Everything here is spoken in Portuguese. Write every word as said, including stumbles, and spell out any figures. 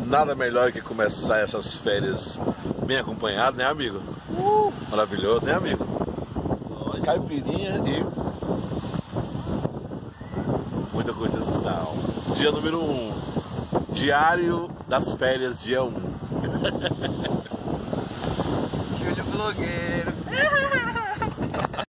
Nada melhor que começar essas férias bem acompanhado, né, amigo? Uh, maravilhoso, né, amigo? Caipirinha e muita curtição. Dia número um. Diário das férias, dia um. Júlio Blogueiro.